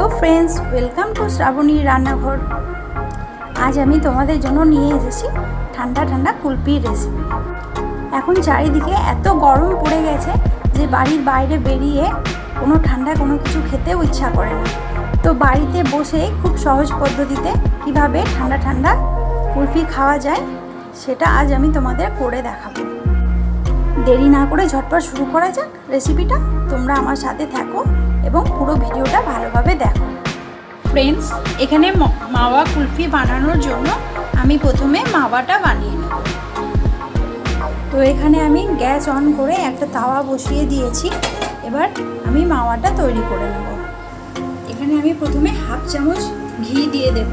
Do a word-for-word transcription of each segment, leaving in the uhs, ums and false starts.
Hello friends welcome to Shraboni Rannaghar. आज आमी तोमादेर जोन्नो निये एसेछि ठंडा ठंडा कुलफिर रेसिपि। एखन चारिदिके एत गरम पड़े गेछे जे बाड़िर बाइरे बेरिये कोनो ठंडा कोनो किछु खेतेও इच्छा करे ना। तो बाड़ीते बसे खूब सहज पद्धतिते किभाबे ठंडा ठंडा कुलफि खाওয়া যায় सेटा आज आमी तोमादेर करे देखाबो। देरी ना करे झटपट शुरू करा जाक रेसिपिटा। तोमरा आमार साथे थाको এবং পুরো ভিডিওটা ভালোভাবে দেখো। ফ্রেন্ডস, এখানে মাওয়া কুলফি বানানোর জন্য আমি প্রথমে মাওয়াটা বানিয়ে নেব। তো এখানে আমি গ্যাস অন করে একটা তাওয়া বসিয়ে দিয়েছি। এবার আমি মাওয়াটা তৈরি করে নেব। এখানে আমি প্রথমে হাফ চামচ ঘি দিয়ে দেব।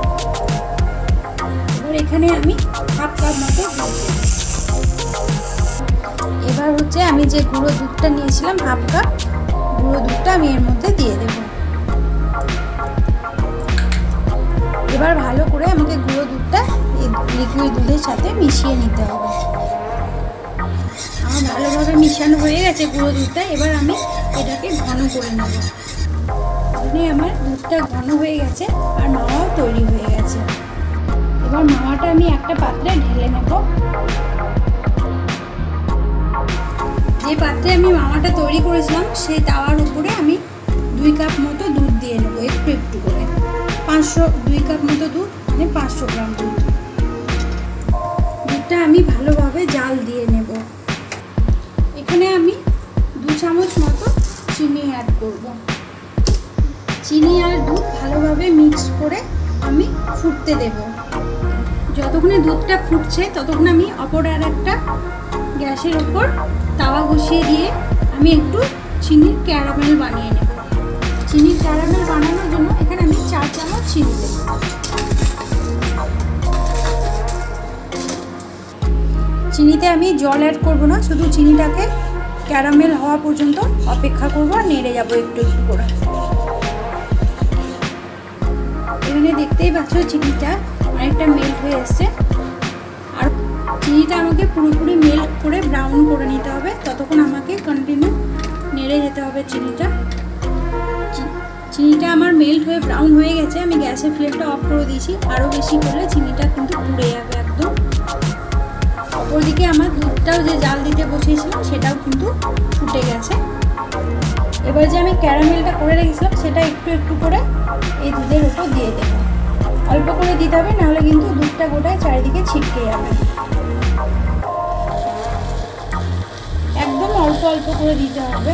এবার এখানে আমি হাফ কাপ মতো দুধ দেব। এবার হচ্ছে আমি যে গুঁড়ো দুধটা নিয়েছিলাম হাফ কাপ, গুঁড়ো দুধটা আমি এর মধ্যে দিয়ে দেব। এবার ভালো করে আমাকে গুঁড়ো দুধটা এই লিকুইড দুধের সাথে মিশিয়ে নিতে হবে। আমার ভালোভাবে মিশানো হয়ে গেছে গুঁড়ো দুধটা। এবার আমি এটাকে ঘন করে নেব। মানে আমার দুধটা ঘন হয়ে গেছে আর মাওয়াও তৈরি হয়ে গেছে। এবার মাওয়াটা আমি একটা পাত্রে ঢেলে নেব। যে পাত্রে আমি মাওয়াটা তৈরি করেছিলাম সেই তাওয়ার উপরে আমি দুই কাপ মতো দুধ দিয়ে নেব, একটু একটু করে। পাঁচশো দুই কাপ মতো দুধ মানে পাঁচশো গ্রাম দুধ। দুধটা আমি ভালোভাবে জাল দিয়ে নেব। এখানে আমি দু চামচ মতো চিনি অ্যাড করব। চিনি আর দুধ ভালোভাবে মিক্স করে আমি ফুটতে দেব। যতক্ষণে দুধটা ফুটছে ততক্ষণ আমি অপর আর একটা গ্যাসের উপর তাওয়া বসিয়ে দিয়ে আমি একটু চিনির ক্যারামেল বানিয়ে নেব। চিনির ক্যারামেল বানানোর জন্য এখানে আমি চার চামচ চিনি দেব। চিনিতে আমি জল অ্যাড করব না, শুধু চিনিটাকে ক্যারামেল হওয়া পর্যন্ত অপেক্ষা করব আর নেড়ে যাব একটু একটু করে। এখানে দেখতেই পাচ্ছ চিনিটা অনেকটা মেল্ট হয়ে এসছে। আর চিনিটা আমাকে পুরোপুরি মেল্ট করে ব্রাউন করে নিতে হবে। ততক্ষণ আমাকে কন্টিনিউ নেড়ে যেতে হবে চিনিটা। চিনিটা আমার মেল্ট হয়ে ব্রাউন হয়ে গেছে। আমি গ্যাসের ফ্লেমটা অফ করে দিয়েছি। আরও বেশি করলে চিনিটা কিন্তু পুড়ে যাবে একদম। অপরদিকে আমার দুধটাও যে জাল দিতে বসিয়েছিলাম সেটাও কিন্তু ফুটে গেছে। এবার যে আমি ক্যারামেলটা করে রেখেছিলাম সেটা একটু একটু করে এই দুধের উপর দিয়ে দেবো। অল্প করে দিতে হবে, নাহলে কিন্তু দুধটা গোটায় চারিদিকে ছিটকে যাবে। একদম অল্প অল্প করে দিতে হবে।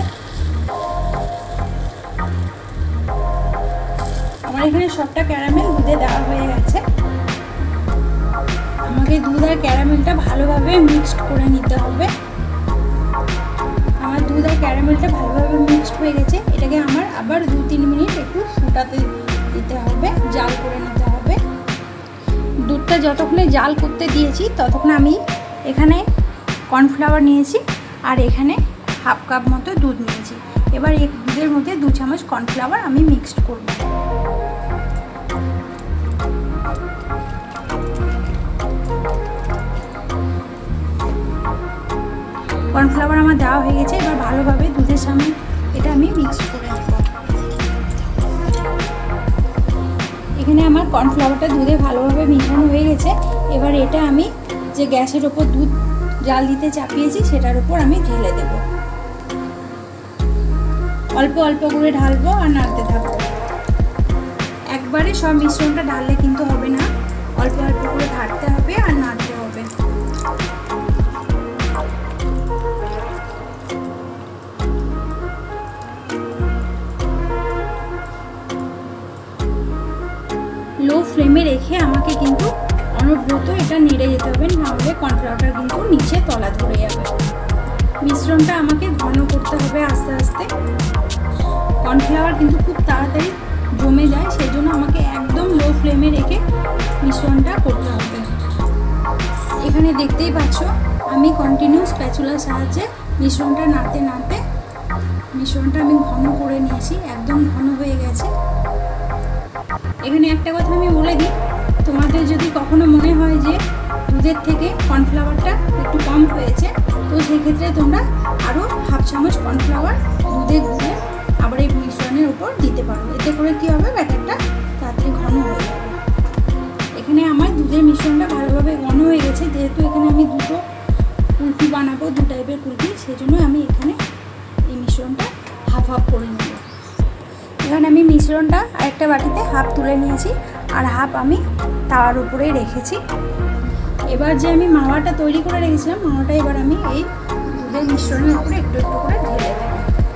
আমার এখানে সবটা ক্যারামেল দুধে দেওয়া হয়ে গেছে। আমাকে দুধ আর ক্যারামেলটা ভালোভাবে মিক্সড করে নিতে হবে। আমার দুধ আর ক্যারামেলটা ভালোভাবে মিক্সড হয়ে গেছে। এটাকে আমার আবার দু তিন মিনিট একটু ফুটাতে দিতে হবে, জাল করে নিতে হবে। দুধটা যতক্ষণে জাল করতে দিয়েছি ততক্ষণ আমি এখানে কর্নফ্লাওয়ার নিয়েছি আর এখানে হাফ কাপ মতো দুধ নিয়েছি। এবার এই দুধের মধ্যে দু চামচ কর্নফ্লাওয়ার আমি মিক্সড করব। কর্নফ্লাওয়ার আমার দেওয়া হয়ে গেছে। এবার ভালোভাবে দুধের সামনে এটা আমি মিক্স করে নেব। এখানে আমার কর্নফ্লাওয়ারটা দুধে ভালোভাবে মিশানো হয়ে গেছে। এবার এটা আমি যে গ্যাসের ওপর দুধ জাল দিতে চাপিয়েছি সেটার উপর আমি ঢেলে দেব। অল্প অল্প করে ঢালবো আর নাড়তে থাকবো। একবারে সব মিশ্রণটা ঢাললে কিন্তু হবে না, অল্প অল্প করে ঢালতে হবে আর নাড়তে হবে। লো ফ্লেমে রেখে আমাকে কিন্তু অনবরত এটা নেড়ে যেতে হবে, নাহলে কর্নফ্লাওয়ারটা কিন্তু নিচে তলা ধরে যাবে। মিশ্রণটা আমাকে ঘন করতে হবে আস্তে আস্তে। কর্নফ্লাওয়ার কিন্তু খুব তাড়াতাড়ি জমে যায়, সেই জন্য আমাকে একদম লো ফ্লেমে রেখে মিশ্রণটা করতে হবে। এখানে দেখতেই পাচ্ছ আমি কন্টিনিউ স্প্যাচুলার সাহায্যে মিশ্রণটা নাড়তে নাড়তে মিশ্রণটা আমি ঘন করে নিয়েছি, একদম ঘন হয়ে গেছে। এখানে একটা কথা আমি বলে দিই, তোমাদের যদি কখনো মনে হয় যে দুধের থেকে কর্নফ্লাওয়ারটা একটু কম হয়েছে, তো সেক্ষেত্রে তোমরা আরও হাফ চামচ কর্নফ্লাওয়ার দুধে গুলে আবার এই মিশ্রণের উপর দিতে পারো। এতে করে কী হবে, ব্যাটারটা তাড়াতাড়ি ঘন হয়ে যাবে। এখানে আমার দুধের মিশ্রণটা ভালোভাবে ঘন হয়ে গেছে। যেহেতু এখানে আমি দুটো কুলফি বানাবো, দু টাইপের কুলফি, সেই জন্য আমি এখানে এই মিশ্রণটা হাফ হাফ করে নেব। এখানে আমি মিশ্রণটা আরেকটা বাটিতে হাফ তুলে নিয়েছি, আর হাফ আমি তাওয়ার উপরেই রেখেছি। এবার যে আমি মাওয়াটা তৈরি করে রেখেছিলাম, মাওয়াটা এবার আমি এই দুধের মিশ্রণের উপরে একটু একটু করে ঢেলে দেব।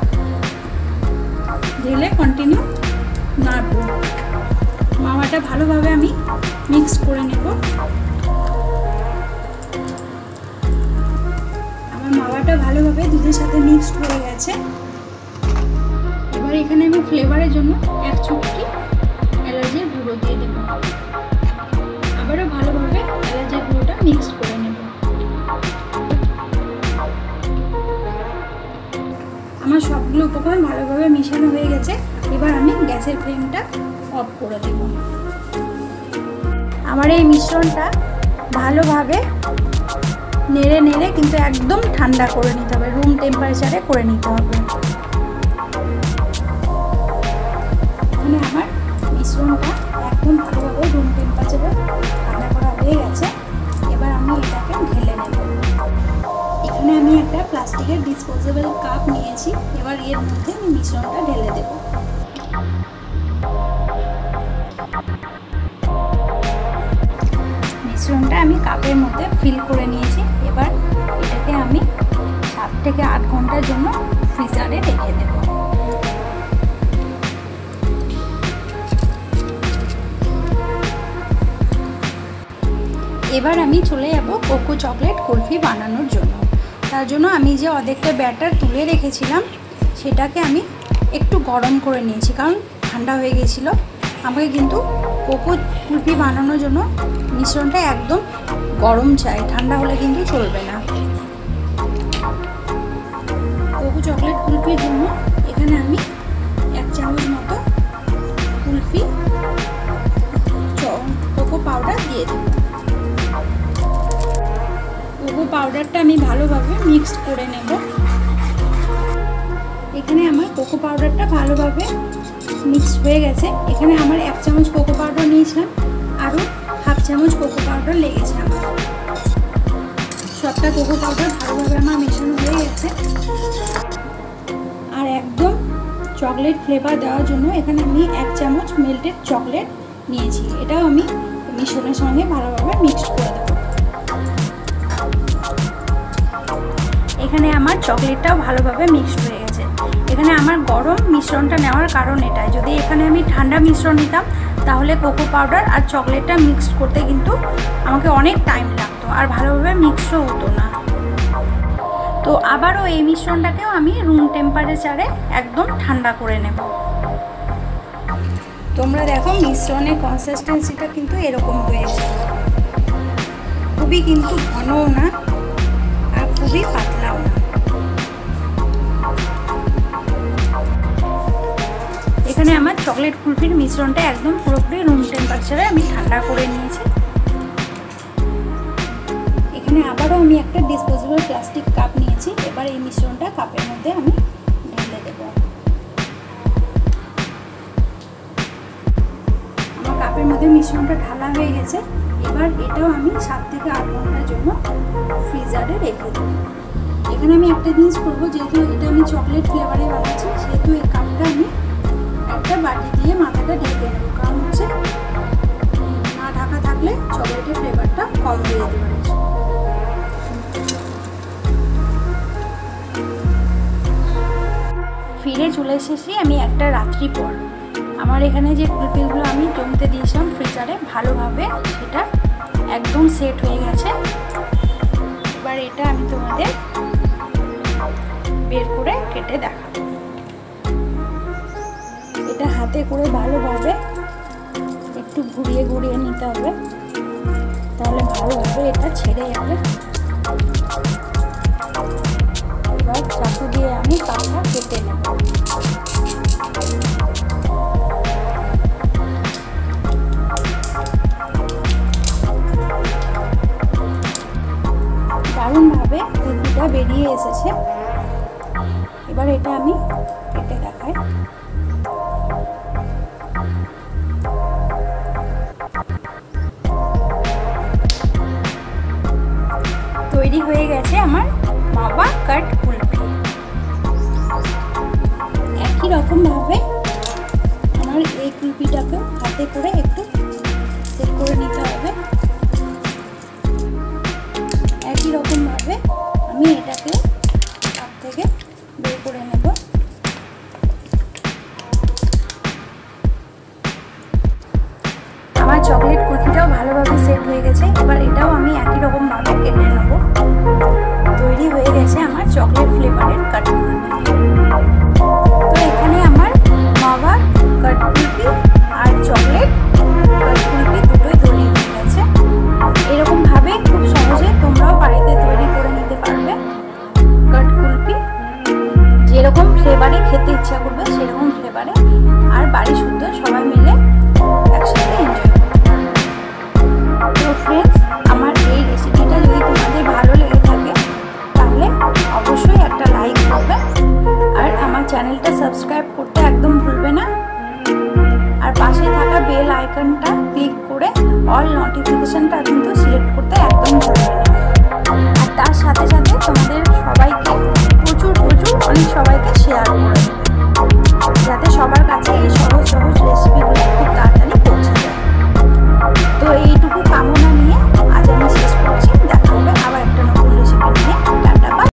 ঢেলে কন্টিনিউ নাড়ব। মাওয়াটা ভালোভাবে আমি মিক্স করে নেব। আমার মাওয়াটা ভালোভাবে দুধের সাথে মিক্সড হয়ে গেছে। এবার এখানে আমি ফ্লেভারের জন্য এক চুটকি এলাচের গুঁড়ো দিয়ে দেব। আবারও ভালোভাবে এলাচের গুঁড়োটা মিক্সড করে নেব। আমার সবগুলো উপকরণ ভালোভাবে মিশানো হয়ে গেছে। এবার আমি গ্যাসের ফ্লেমটা অফ করে দেব। আমার এই মিশ্রণটা ভালোভাবে নেড়ে নেড়ে কিন্তু একদম ঠান্ডা করে নিতে হবে, রুম টেম্পারেচারে করে নিতে হবে। এখানে আমার মিশ্রণটা একদম ভালোভাবে রুম টেম্পারেচারে ঠান্ডা করা হয়ে গেছে। এবার আমি এটাকে ঢেলে নেব। এখানে আমি একটা প্লাস্টিকের ডিসপোজেবল কাপ নিয়েছি। এবার এর মধ্যে আমি মিশ্রণটা ঢেলে দেব। মিশ্রণটা আমি কাপের মধ্যে ফিল করে নিয়েছি। এবার এটাকে আমি সাত থেকে আট ঘন্টার জন্য ফ্রিজারে রেখে দেব। এবার আমি চলে যাব কোকো চকলেট কুলফি বানানোর জন্য। তার জন্য আমি যে অর্ধেকটা ব্যাটার তুলে রেখেছিলাম সেটাকে আমি একটু গরম করে নিয়েছি, কারণ ঠান্ডা হয়ে গেছিল। আমাকে কিন্তু কোকো কুলফি বানানোর জন্য মিশ্রণটা একদম গরম চাই, ঠান্ডা হলে কিন্তু চলবে না। কোকো চকলেট কুলফির জন্য এখানে আমি এক চামচ মতো কুলফি কোকো পাউডার দিয়ে দেব। কোকো পাউডারটা আমি ভালোভাবে মিক্সড করে নেব। এখানে আমার কোকো পাউডারটা ভালোভাবে মিক্সড হয়ে গেছে। এখানে আমার এক চামচ কোকো পাউডার নিয়েছিলাম, আরও হাফ চামচ কোকো পাউডার লেগেছে আমার। সবটা কোকো পাউডার ভালোভাবে আমার মেশানো হয়ে গেছে। আর একদম চকলেট ফ্লেভার দেওয়ার জন্য এখানে আমি এক চামচ মেল্টেড চকলেট নিয়েছি। এটাও আমি মিশ্রণের সঙ্গে ভালোভাবে মিক্সড করে দেবো। এখানে আমার চকলেটটাও ভালোভাবে মিক্সড হয়ে গেছে। এখানে আমার গরম মিশ্রণটা নেওয়ার কারণ এটাই, যদি এখানে আমি ঠান্ডা মিশ্রণ নিতাম তাহলে কোকো পাউডার আর চকলেটটা মিক্সড করতে কিন্তু আমাকে অনেক টাইম লাগতো আর ভালোভাবে মিক্সও হতো না। তো আবারও এই মিশ্রণটাকেও আমি রুম টেম্পারেচারে একদম ঠান্ডা করে নেব। তোমরা দেখো মিশ্রণের কনসিস্টেন্সিটা কিন্তু এরকম হয়েছে, খুবই কিন্তু ঘনও না আর খুবই পাতলাও না। এখানে আমার চকলেট কুলফির মিশ্রণটা একদম পুরোপুরি রুম টেম্পারেচারে আমি ঠান্ডা করে নিয়েছি। এখানে আবারও আমি একটা ডিসপোজেবল প্লাস্টিক কাপ নিয়েছি। এবার এই মিশ্রণটা কাপের মধ্যে আমি ঢেলে দেব। আমার কাপের মধ্যে মিশ্রণটা ঢালা হয়ে গেছে। এবার এটাও আমি সাত থেকে আট ঘন্টার জন্য ফ্রিজারে রেখে দেব। এখানে আমি একটা জিনিস করবো, যেহেতু এটা আমি চকলেট ফ্লেভারে বানাচ্ছি, সেহেতু এই কাপটা আমি একটা বাটি দিয়ে মাথাটা ঢেকে নেব। কারণ হচ্ছে না ঢাকা থাকলে চকলেটের ফ্লেভারটা কম হয়ে যেতে পারে। ফিরে চলে এসেছি আমি একটা রাত্রি পর। আমার এখানে যে কুলফিগুলো আমি জমতে দিয়েছিলাম ফ্রিজারে, ভালোভাবে সেটা একদম সেট হয়ে গেছে। এবার এটা আমি তোমাদের বের করে কেটে দেখাবো। এটা হাতে করে ভালোভাবে একটু ঘুরিয়ে ঘুরিয়ে নিতে হবে, তাহলে ভালোভাবে এটা ছেড়ে যাবে। এবার চাকু দিয়ে আমি কাপটা কেটে নেব। দারুণভাবে কুলফিটা বেরিয়ে এসেছে। এবার এটা আমি কেটে দেখাই। কাট কুলফি। একই রকম ভাবে আমার এই কুলফিটাকে হাতে করে একটু সেট করে নিতে হবে। একই রকম ভাবে আমি এটাকে কাপ থেকে বের করে নেব। আমার চকলেট কুলফিটাও ভালোভাবে সেট হয়ে গেছে। এবার এটাও আমি একই রকম ভাবে কেটে নেব। তৈরি হয়ে গেছে আমার চকলেট ফ্লেভারের কাট কুলফি। তো এখানে আমার মাভা কাট কুলফি আর চকলেট কাট কুলফি দুটোই তৈরি হয়ে গেছে। এরকম ভাবে খুব সহজে তোমরাও বাড়িতে তৈরি করে নিতে পারবে কাট কুলফি। যেরকম ফ্লেভারে খেতে ইচ্ছা করবে সেরকম ফ্লেভারে, আর বাড়ি শুদ্ধ সবাই মিলে একসাথে এনজয় করবে। তো ফ্রেন্ডস, আমার এই রেসিপিটা যদি তোমাদের ভালো লেগে থাকে তাহলে অবশ্যই একটা লাইক করবে, আর আমার চ্যানেলটা সাবস্ক্রাইব করতে একদম ভুলবে না। আর পাশে থাকা বেল আইকনটা ক্লিক করে অল নোটিফিকেশনটা কিন্তু